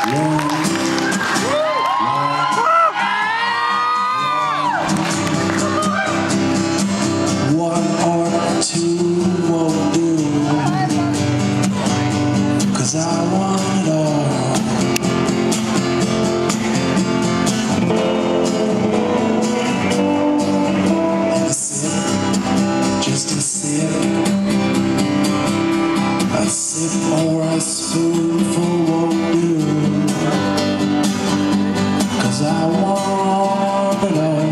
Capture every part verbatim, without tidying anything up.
One or two won't do, 'cause I want it all. And a sip, just a sip, a sip or a spoonful won't do, 'cause I want it all.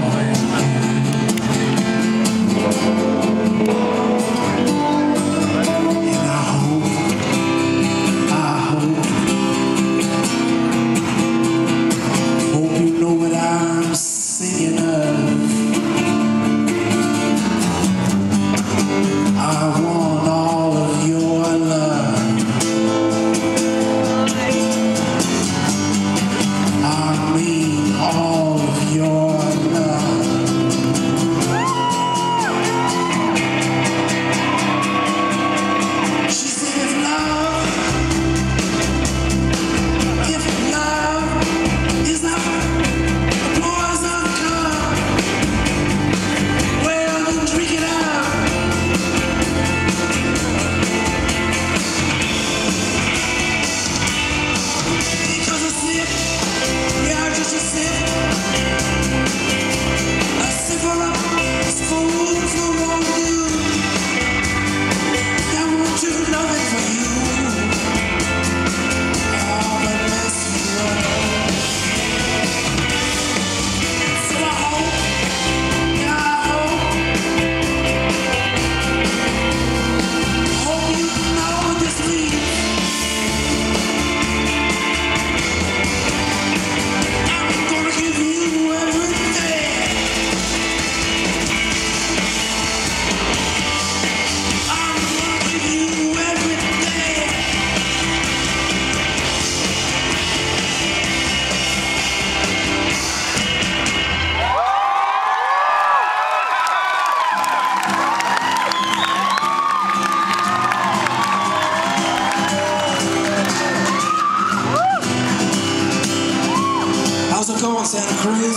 How's it going, Santa Cruz?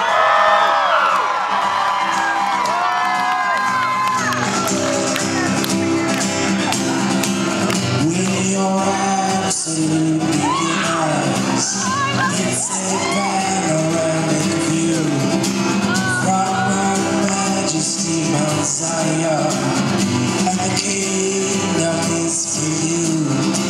When you're absolutely nice, it's a panoramic view from Her Majesty Mount Zion, and the kingdom is for you.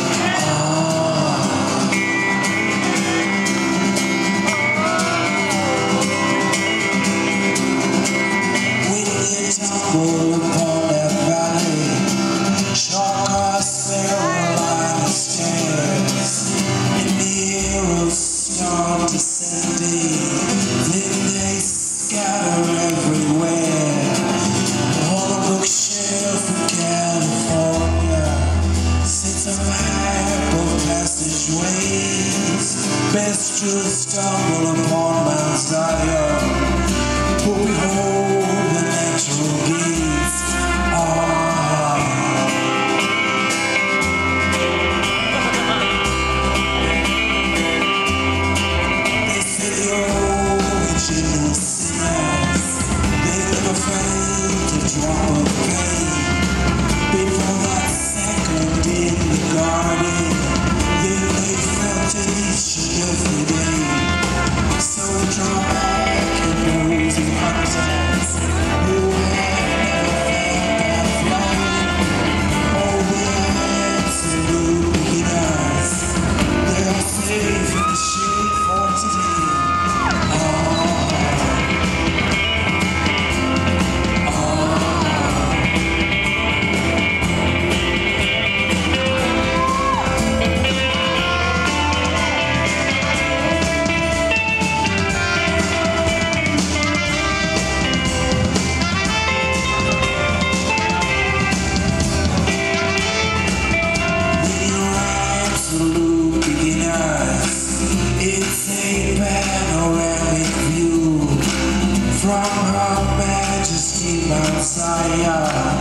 Tumble upon that valley, chalk our sparrow line of stairs, and the heroes start descending, then they scatter everywhere. On a bookshelf in California sits a map of passageways, best to stumble upon Mount Zion, but we hold the natural gates. Ah. They say the original sinners, they never fail to drop a pain. Before that second in the garden, then they felt it each and every day. So draw back and rose and hunters who had never felt that flight. All the absolute beginners, they are safe in the shade for today. It's a panoramic view from Her Majesty Mount Zion.